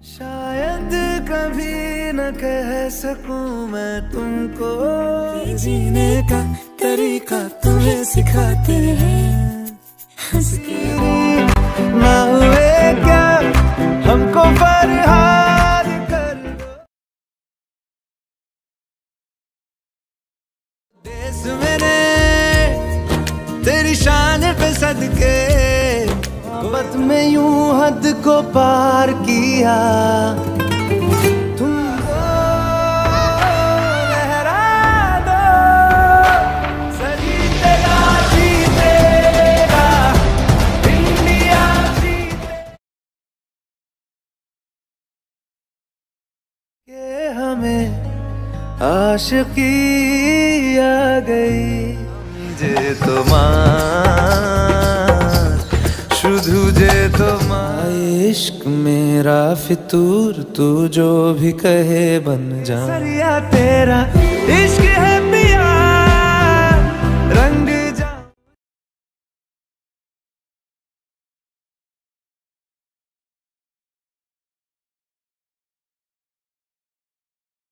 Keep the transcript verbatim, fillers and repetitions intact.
शायद कभी न कह सकूं मैं तुमको, जीने का तरीका तुम्हें सिखाते हैं हंस के। ना हुए क्या हमको फरहाद कर दो, देश मेरे तेरी शान पे सदके, मोहब्बत में यूं हद को पार किया। तुम लहरा दो सजी तेरा जीतेगा, इंडिया जीते के हमें आशिकी आ गई। जे तुम्हार शुधु जे तुम्हार इश्क मेरा फितूर, तू जो भी कहे बन जा। सरिया तेरा इश्क है।